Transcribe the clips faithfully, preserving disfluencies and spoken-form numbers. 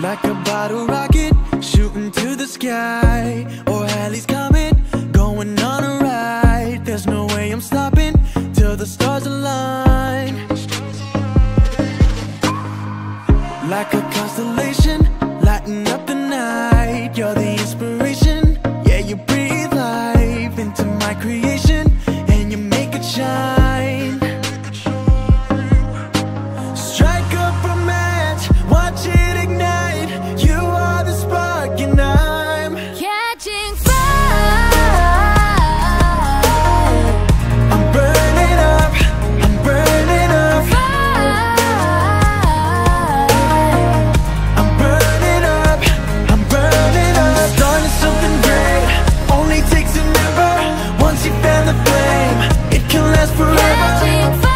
Like a bottle rocket shooting to the sky, or Halley's Comet going on a ride. There's no way I'm stopping till the stars align. Like a constellation lighting up the night. You're the inspiration, yeah, you breathe life into my creation, and you make it shine. Strike up a match, watch it ignite. You are the spark and I'm catching fire. I'm burning up, I'm burning up. I'm burning up, I'm burning up. Starting something great, only takes an ember. Once you fan the flame, it can last forever. Catching fire.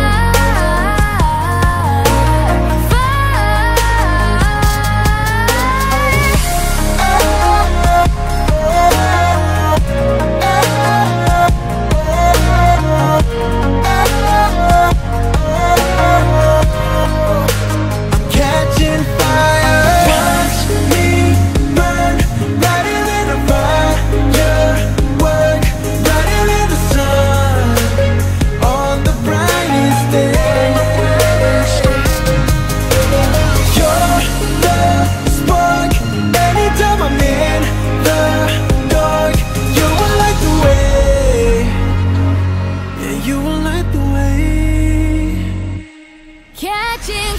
Catching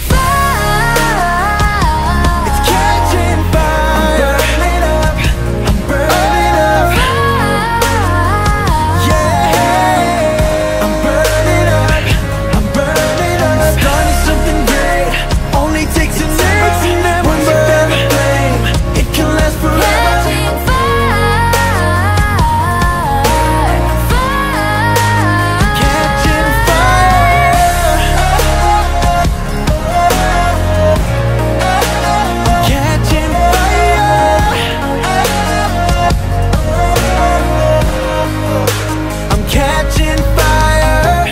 fire. It's catching fire. I'm burning up, I'm burning up. Yeah, I'm burning up, I'm burning up. Starting something great, only takes an ember. Once you fan the flame, it can last forever. Catching fire. Fire. Catching fire. Catching fire. I'm catching fire.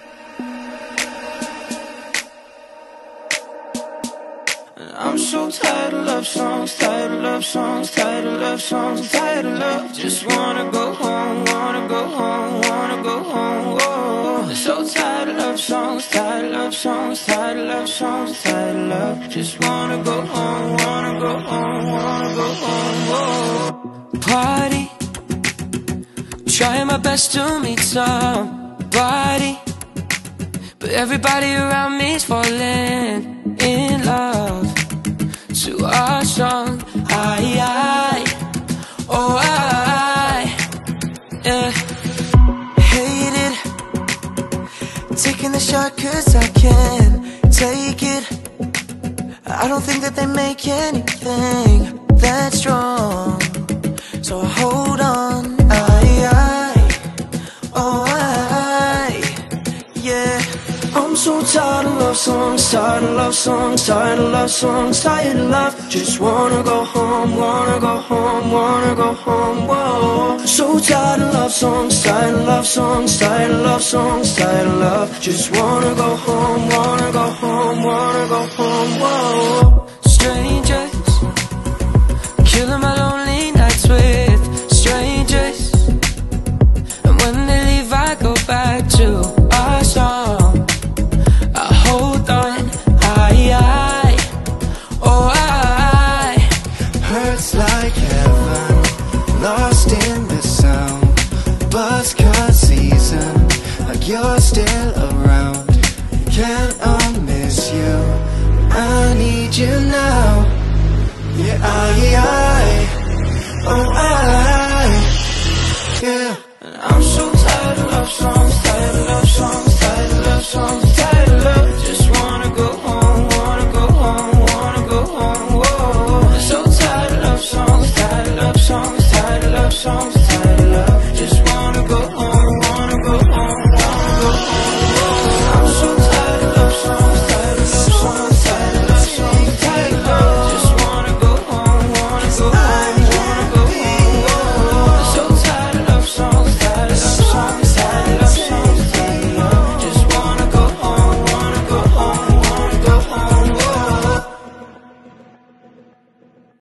I'm so tired of love songs, tired of love songs, tired of love songs, tired of love. Just wanna go home, wanna go home, wanna go home. Whoa. So tired of love songs, tired of love songs, tired of love songs, tired of love. Just wanna go home, wanna go home, wanna go home. Whoa. Party, trying my best to meet somebody, but everybody around me's falling in love to our song. I, I, oh I, yeah. Hate it, taking the shot cause I can't take it. I don't think that they make anything that strong, so I hold on. I, I, oh I, yeah. I'm so tired of love songs, tired of love songs, tired of love songs, tired of love. Just wanna go home, wanna go home, wanna go home, whoa. So tired of love songs, tired of love songs, tired of love songs, tired of love. Just wanna go home, wanna go home, wanna go home, whoa.